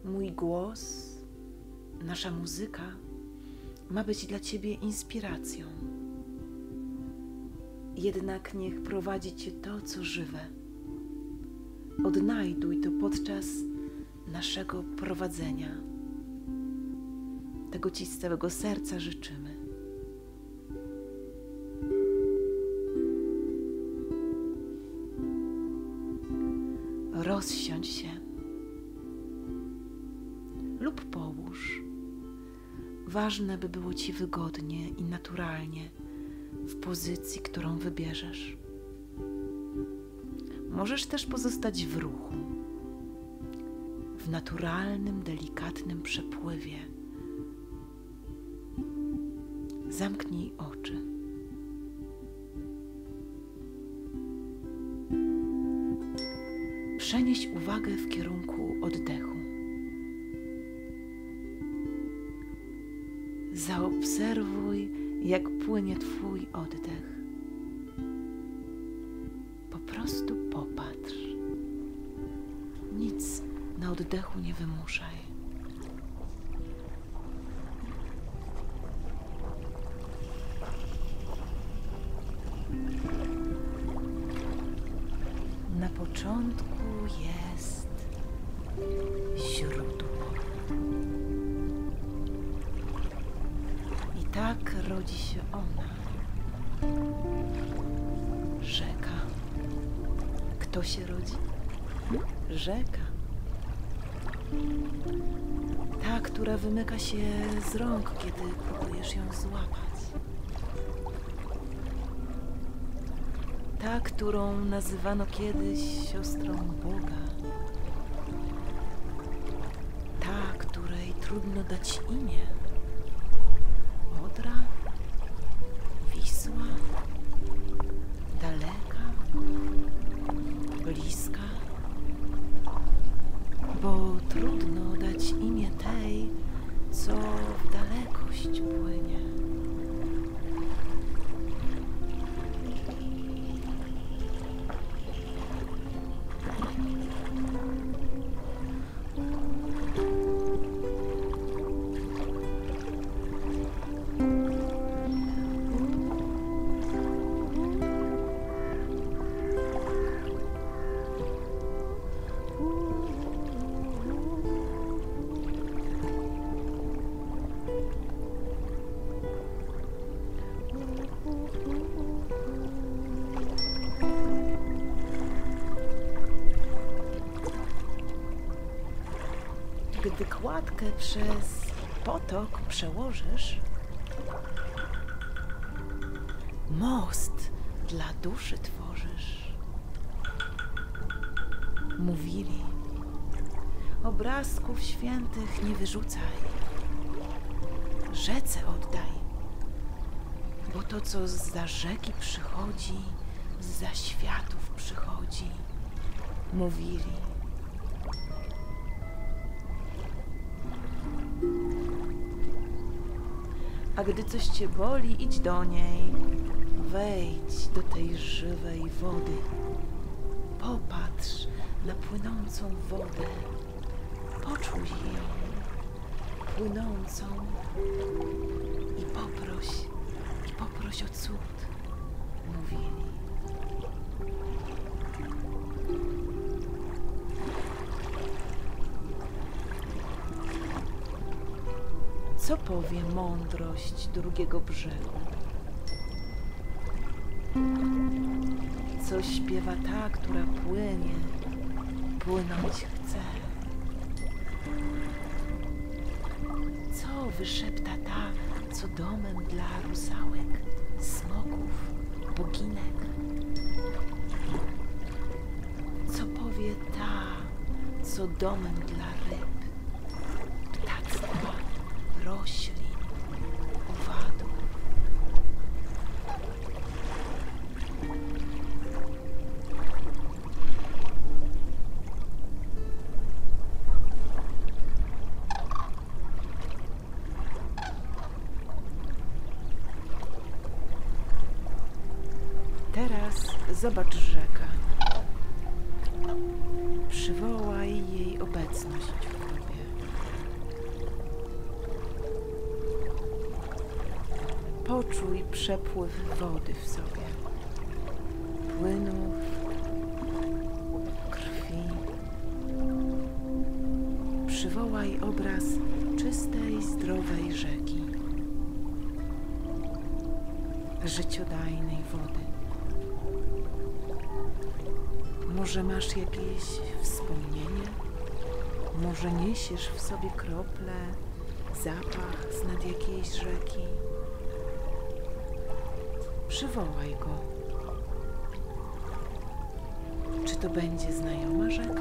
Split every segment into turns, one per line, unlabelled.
Mój głos, nasza muzyka ma być dla Ciebie inspiracją. Jednak niech prowadzi Cię to, co żywe. Odnajduj to podczas naszego prowadzenia. Tego Ci z całego serca życzymy. Rozsiądź się lub połóż. Ważne, by było Ci wygodnie i naturalnie w pozycji, którą wybierzesz. Możesz też pozostać w ruchu, w naturalnym, delikatnym przepływie. Zamknij oczy. Przenieś uwagę w kierunku oddechu. Zaobserwuj, jak płynie Twój oddech. Po prostu popatrz. Nic na oddechu nie wymuszaj. Na początku jest źródło. I tak rodzi się ona. Rzeka. Kto się rodzi? Rzeka. Ta, która wymyka się z rąk, kiedy próbujesz ją złapać. Ta, którą nazywano kiedyś siostrą Boga. Ta, której trudno dać imię. Odra, Wisła, daleka, bliska. Bo trudno dać imię tej, co w dalekość płynie. Gdy kładkę przez potok przełożysz, most dla duszy tworzysz. Mówili, obrazków świętych nie wyrzucaj, rzece oddaj, bo to, co zza rzeki przychodzi, zza światów przychodzi. Mówili. A gdy coś Cię boli, idź do niej, wejdź do tej żywej wody. Popatrz na płynącą wodę, poczuj ją płynącą i poproś o cud, mówili. Co powie mądrość drugiego brzegu? Co śpiewa ta, która płynie, płynąć chce? Co wyszepta ta, co domem dla rusałek, smoków, boginek? Co powie ta, co domem dla ryb, ptactwa, roślin, owadów? Teraz zobacz rzekę. Przywołaj jej obecność w tobie. Poczuj przepływ wody w sobie, płynów, krwi. Przywołaj obraz czystej, zdrowej rzeki, życiodajnej wody. Może masz jakieś wspomnienie? Może niesiesz w sobie krople, zapach z nad jakiejś rzeki? Przywołaj go. Czy to będzie znajoma rzeka?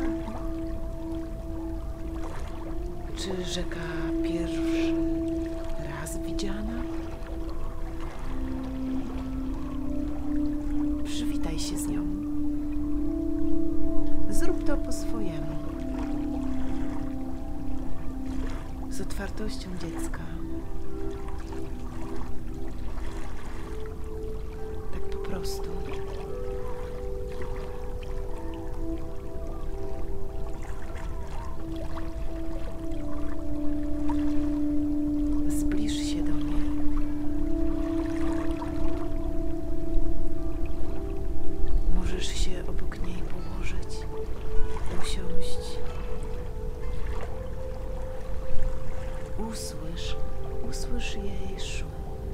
Czy rzeka pierwszy raz widziana? Przywitaj się z nią. Zrób to po swojemu. Z otwartością dziecka. Tak po prostu. Zbliż się do niej. Możesz się obok niej położyć, usiąść. Usłysz jej szum.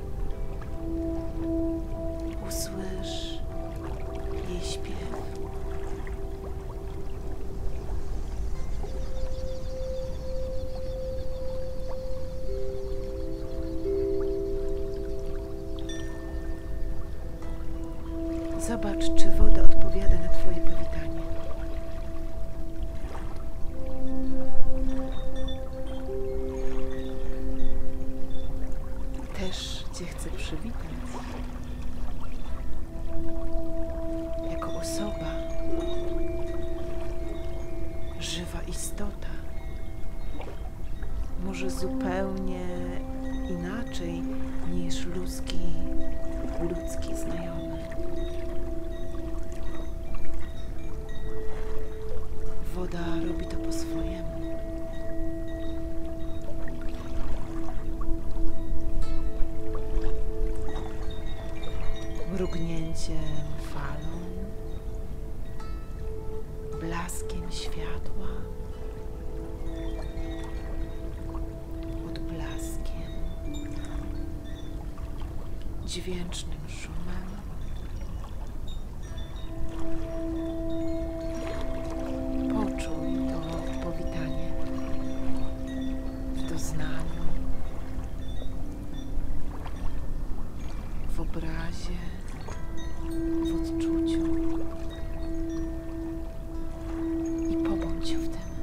Usłysz jej śpiew. Zobacz, czy woda odpowiada na twoje powitanie. Też cię chcę przywitać jako osoba, żywa istota, może zupełnie inaczej niż ludzki znajomy. Woda robi to po swojemu. Mrugnięciem falą, blaskiem światła, odblaskiem, dźwięcznym szumem. Poczuj to powitanie w doznaniu, w obrazie, w odczuciu i pobądź w tym.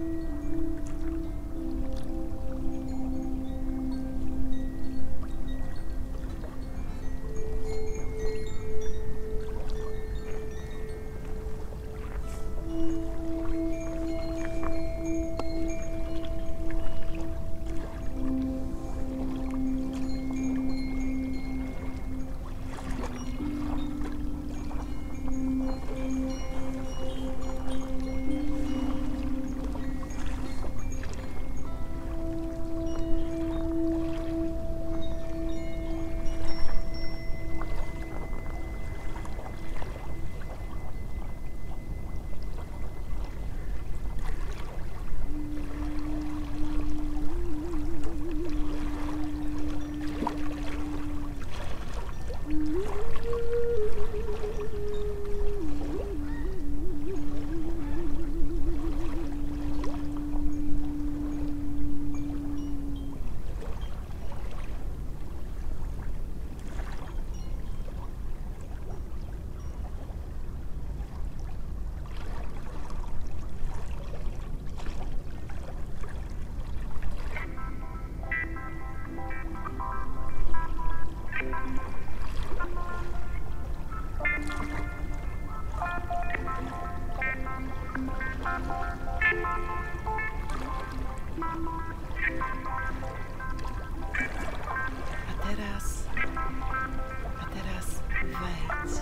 A teraz wejdź.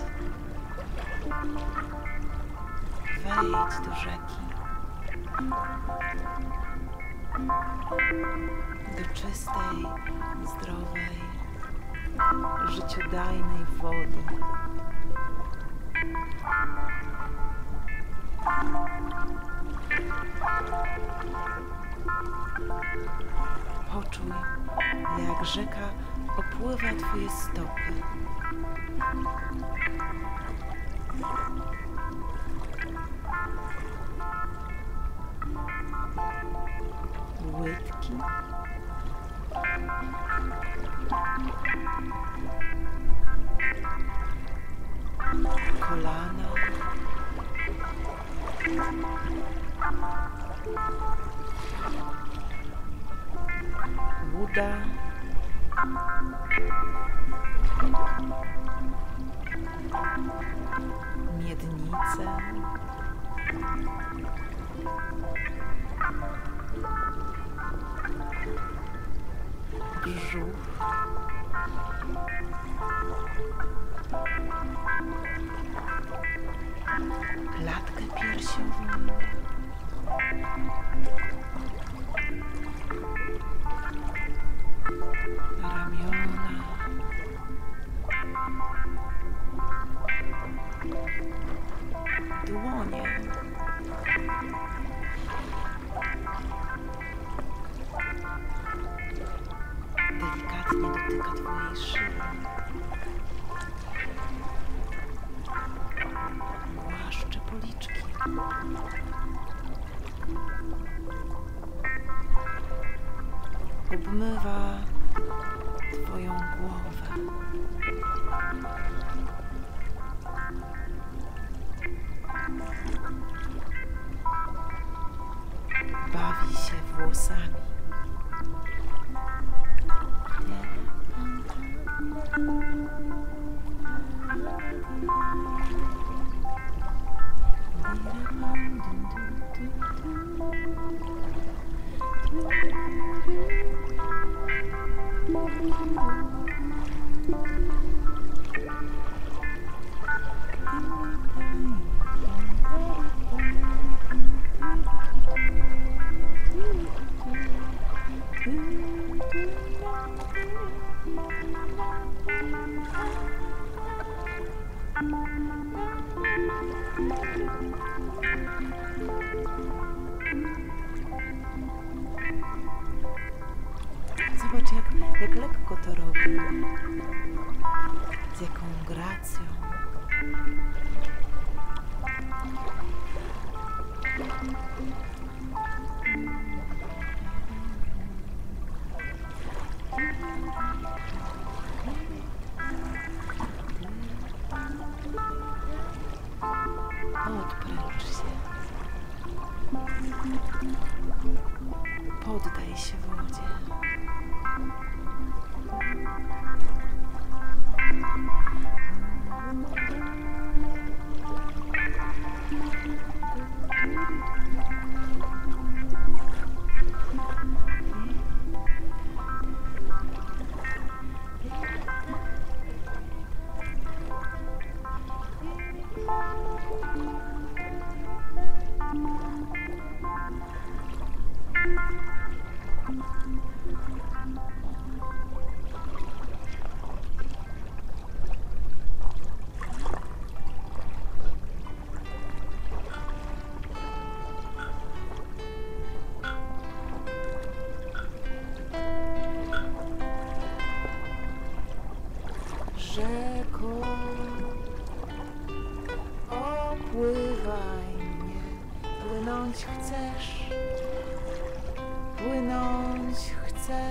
Wejdź do rzeki. Do czystej, zdrowej, życiodajnej wody. Poczuj, jak rzeka opływa Twoje stopy. Łydki. Kolana. Uda. Miednice. Brzuch. Klatkę piersiową. Ramiona. Dłonie. Delikatnie dotyka Twojej szyi. Głaszcze policzki. Obmywa Twoją głowę. Bawi się włosami. Zobacz, jak lekko to robi, z jaką gracją. Odpręcz się. Poddaj się wodzie. Rzeko, opływaj mnie, płynąć chcesz, płynąć chcę,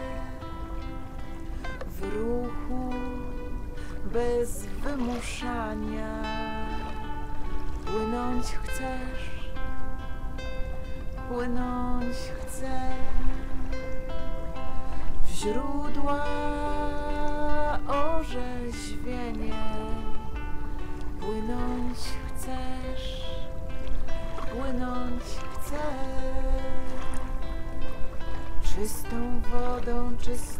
w ruchu, bez wymuszania, płynąć chcesz, płynąć chcę, w źródła orzeźwienie, płynąć chcesz, płynąć chcę, czystą wodą,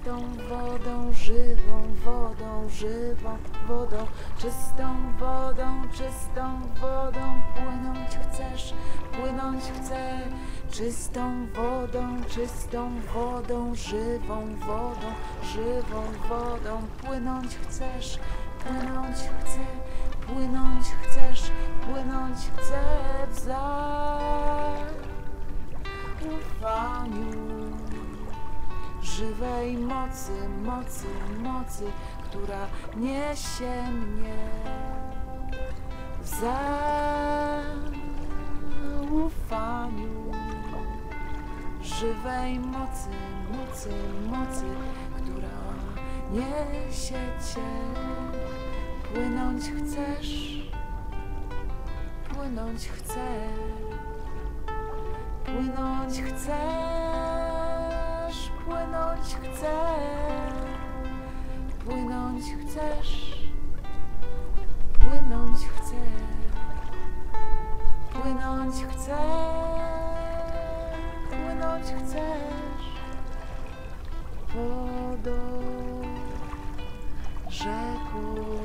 żywą wodą, żywą wodą, czystą wodą, płynąć chcesz, płynąć chcę, Czystą wodą, żywą wodą, płynąć chcesz, płynąć chcę, płynąć chcesz, płynąć chcę w zaufaniu żywej mocy, która niesie mnie w zaufaniu żywej mocy, która niesie Cię. Płynąć chcesz, płynąć chcę, płynąć chcesz, płynąć chcę, płynąć chcesz, płynąć chcę, płynąć chcę, płynąć chcesz wodą, rzeką,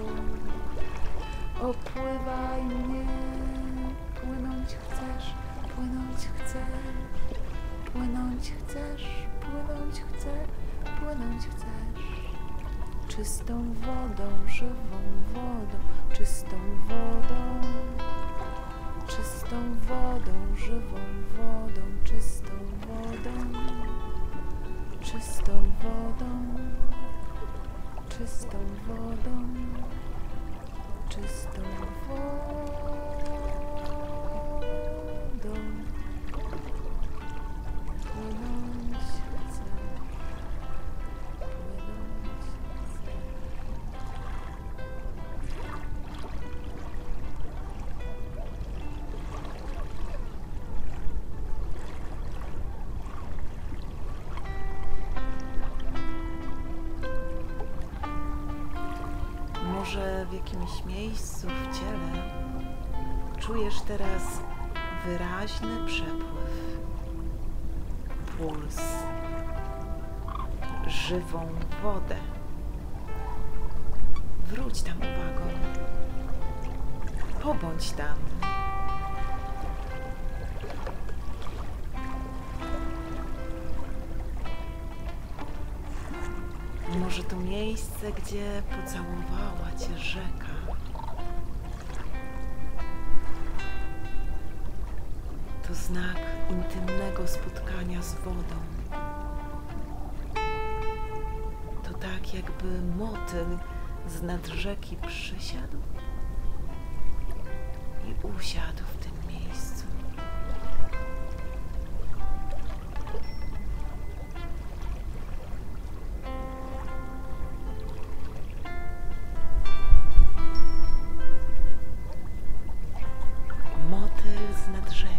opływaj mnie. Płynąć chcesz, płynąć chcę, płynąć chcesz, płynąć chcę, płynąć chcesz. Czystą wodą, żywą wodą, czystą wodą, czystą wodą, żywą wodą, czystą wodą, czystą wodą, czystą wodą, czystą wodą. Płynąć chcę, płynąć chcę. Może w jakimś miejscu w ciele czujesz teraz wyraźny przepływ, puls, żywą wodę. Wróć tam uwagą, pobądź tam. Może to miejsce, gdzie pocałowała Cię rzeka. To znak intymnego spotkania z wodą. To tak, jakby motyl z nad rzeki przysiadł i usiadł w tym miejscu. Motyl z nad rzeki.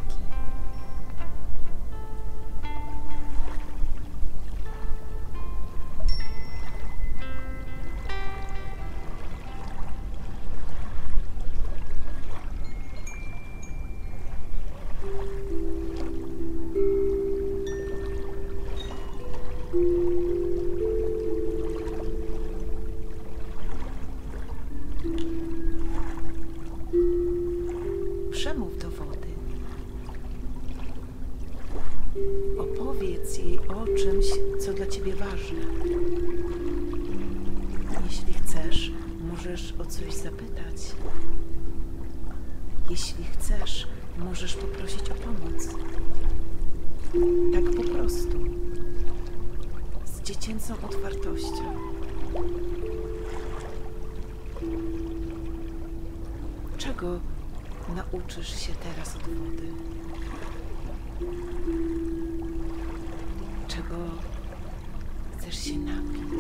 Przemów do wody. Opowiedz jej o czymś, co dla Ciebie ważne. Jeśli chcesz, możesz o coś zapytać. Jeśli chcesz, możesz poprosić o pomoc. Tak po prostu. Z dziecięcą otwartością. Czego nauczysz się teraz od wody? Czego chcesz się napić?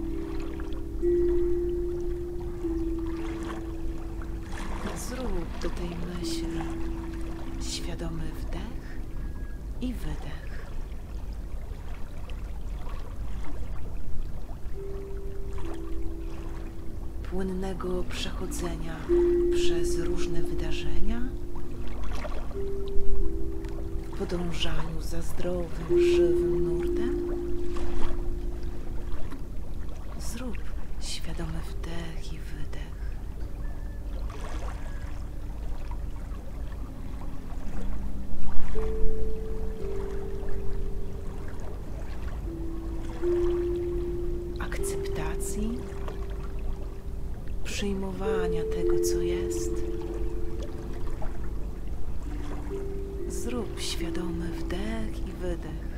Zrób do tej myśli świadomy wdech i wydech. Płynnego przechodzenia przez różne wydarzenia, w podążaniu za zdrowym, żywym nurtem. Zrób świadomy wdech i wydech. przyjmowania tego, co jest. Zrób świadomy wdech i wydech.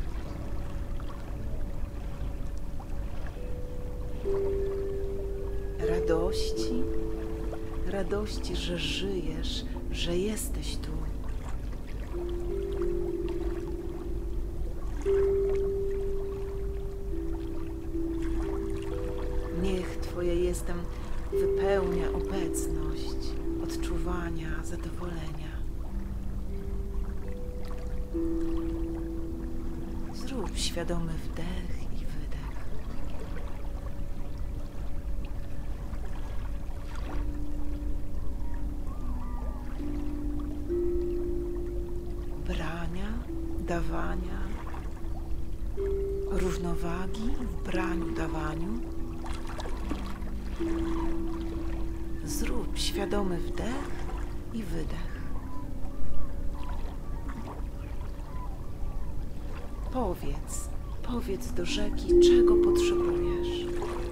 Radości, że żyjesz, że jesteś tu. Niech Twoje jestem wypełnia obecność, odczuwania, zadowolenia. Zrób świadomy wdech i wydech. Brania, dawania, równowagi w braniu, dawaniu. Zrób świadomy wdech i wydech. Powiedz do rzeki, czego potrzebujesz.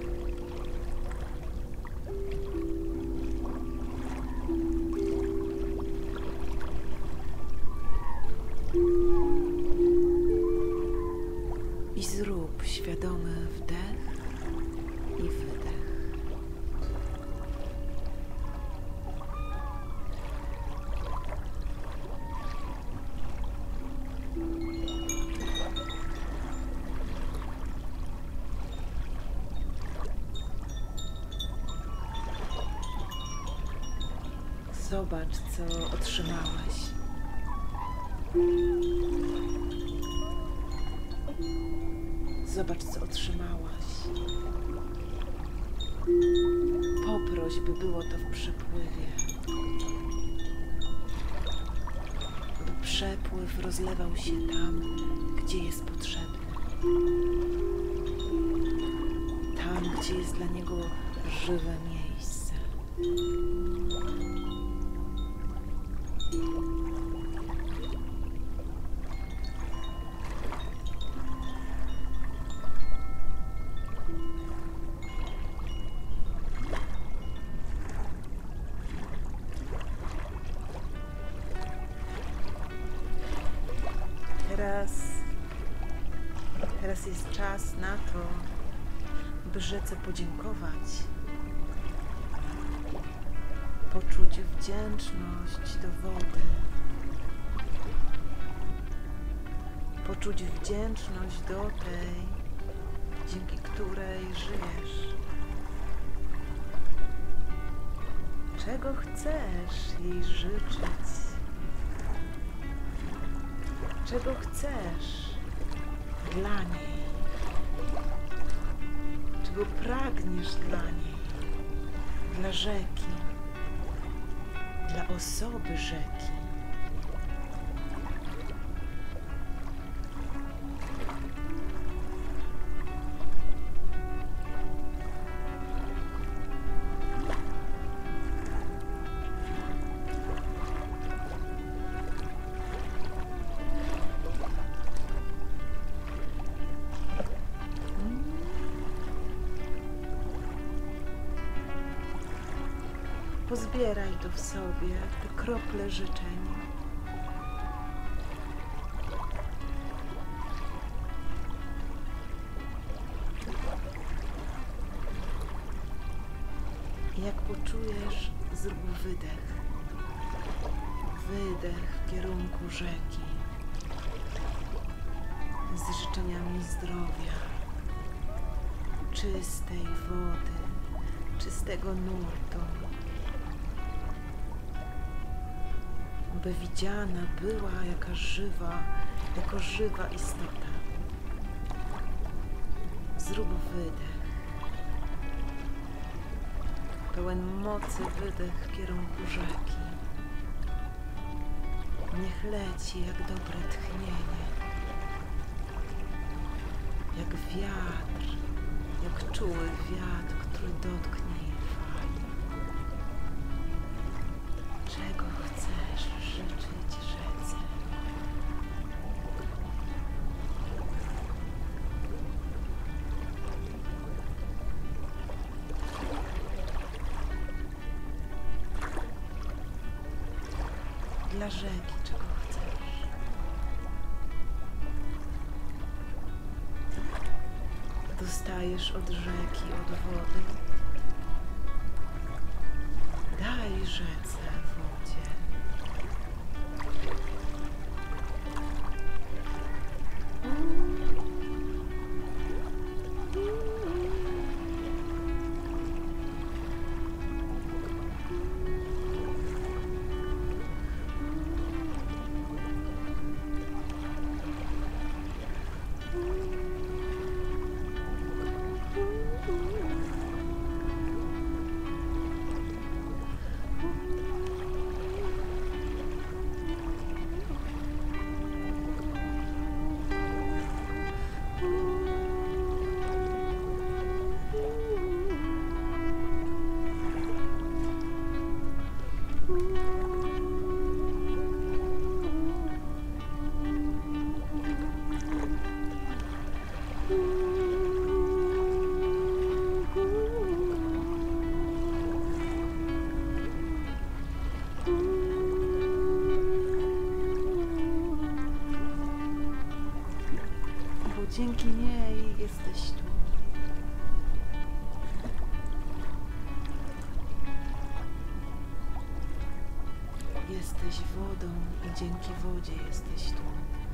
I zrób świadomy wdech i wydech. Zobacz, co otrzymałeś. Zobacz, co otrzymałaś. Poproś, by było to w przepływie. By przepływ rozlewał się tam, gdzie jest potrzebny. Tam, gdzie jest dla niego żywe miejsce. Teraz jest czas na to, by rzece podziękować, poczuć wdzięczność do wody, poczuć wdzięczność do tej, dzięki której żyjesz. Czego chcesz jej życzyć? Czego chcesz dla niej? Czego pragniesz dla niej? Dla rzeki, dla osoby rzeki. Pozbieraj tu w sobie te krople życzeń. Jak poczujesz, zrób wydech. Wydech w kierunku rzeki. Z życzeniami zdrowia, czystej wody, czystego nurtu. By widziana była jako żywa istota. Zrób wydech. Pełen mocy wydech w kierunku rzeki. Niech leci jak dobre tchnienie. Jak wiatr, jak czuły wiatr, który dotknie jej fali. Czego chcesz życzyć rzece? dla rzeki, czego chcesz. Dostajesz od rzeki, od wody. Daj rzece, wodzie. Dzięki niej jesteś tu. Jesteś wodą i dzięki wodzie jesteś tu.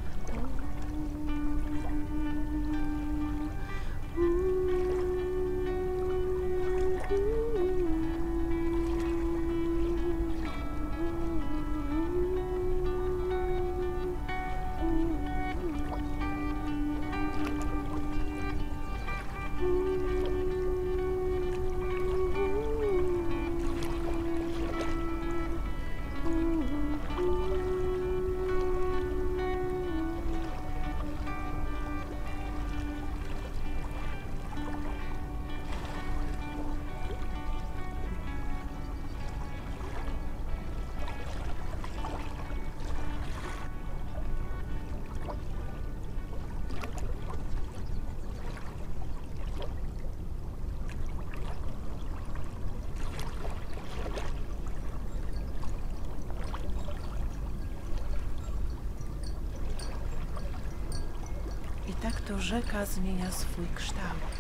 I tak to rzeka zmienia swój kształt.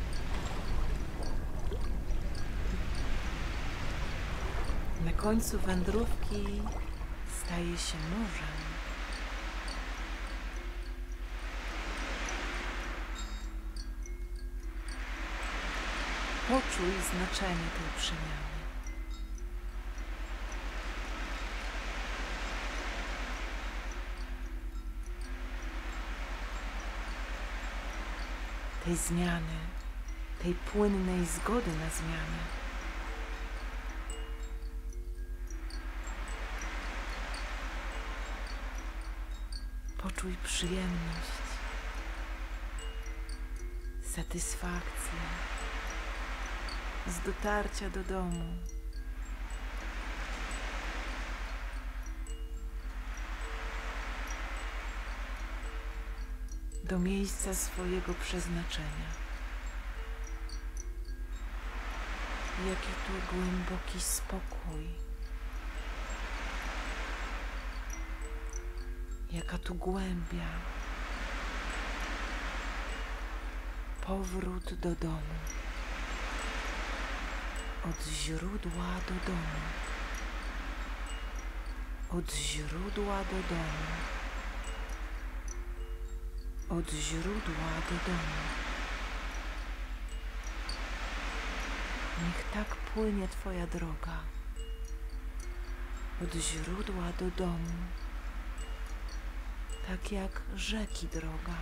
Na końcu wędrówki staje się morzem. Poczuj znaczenie tej przemiany. Tej zmiany, tej płynnej zgody na zmianę. Poczuj przyjemność, satysfakcję z dotarcia do domu. Do miejsca swojego przeznaczenia. Jaki tu głęboki spokój. Jaka tu głębia. Powrót do domu. Od źródła do domu. Od źródła do domu. Od źródła do domu. Niech tak płynie Twoja droga. Od źródła do domu. Tak jak rzeki droga.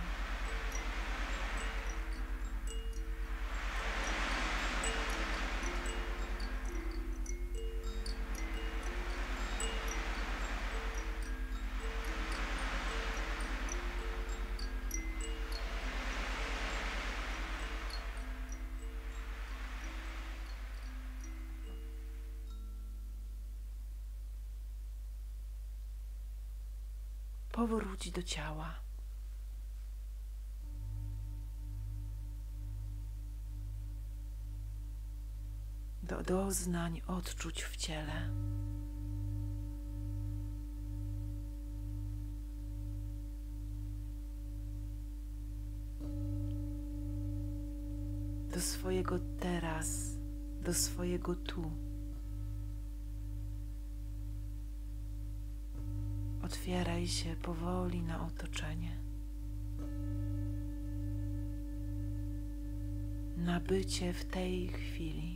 Powróć do ciała. Do doznań, odczuć w ciele. do swojego teraz, do swojego tu. Otwieraj się powoli na otoczenie, na bycie w tej chwili.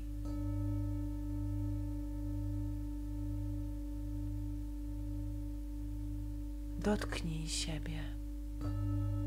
Dotknij siebie.